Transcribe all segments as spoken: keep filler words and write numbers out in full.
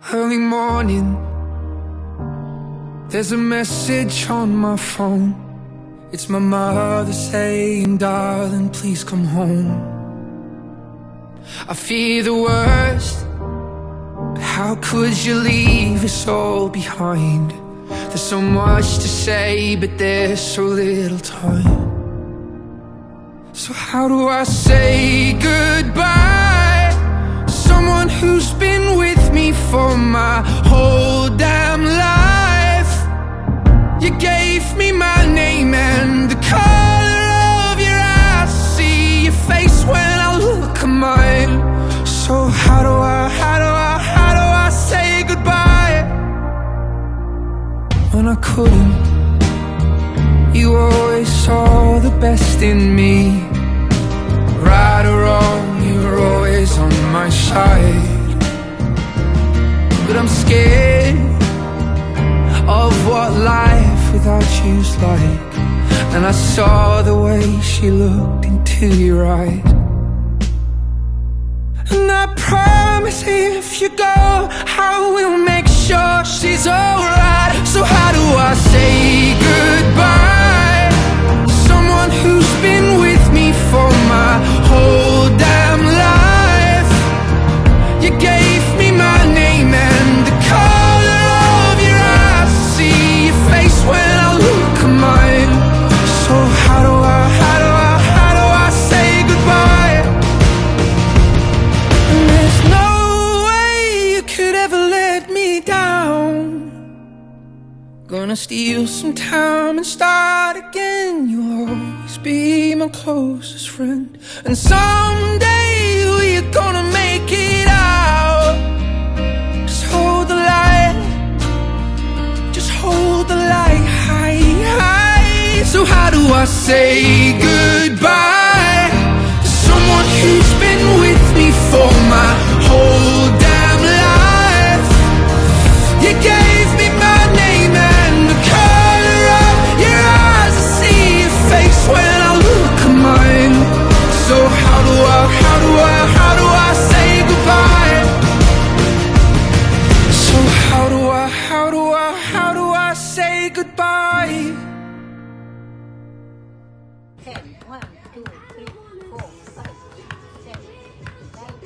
Early morning, there's a message on my phone. It's my mother saying, darling, please come home. I fear the worst, but how could you leave us all behind? There's so much to say, but there's so little time. So how do I say goodbye? Someone who's been with me for my whole damn life. You gave me my name and the color of your eyes. See your face when I look at mine. So how do I, how do I, how do I say goodbye? When I couldn't, you always saw the best in me. Right or wrong, you were always on my side. But I'm scared of what life without you's like. And I saw the way she looked into your eyes. And I promise if you go, I will make sure she's alright. So how do I say goodbye? Someone who's been with me for my whole damn life. You gave me my name and the color of your eyes. See your face when I look at mine. So how do I, how do I, how do I say goodbye? And there's no way you could ever let me down. Gonna steal some time and start again. You'll always be my closest friend. And someday we're gonna make it out. Just hold the light, just hold the light high, high. So how do I say goodbye to someone who's been with me for my whole damn life? You gave me my name and the color of your eyes. I see your face when I look at mine. So how do I, how do I, how do I say goodbye? So how do I, how do I, how do I say goodbye? ten, one, two, three, four, five, six, seven,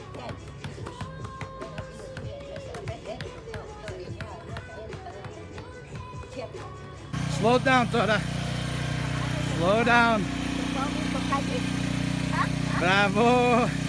eight, ten. Slow down, Tora. Slow down. Bravo.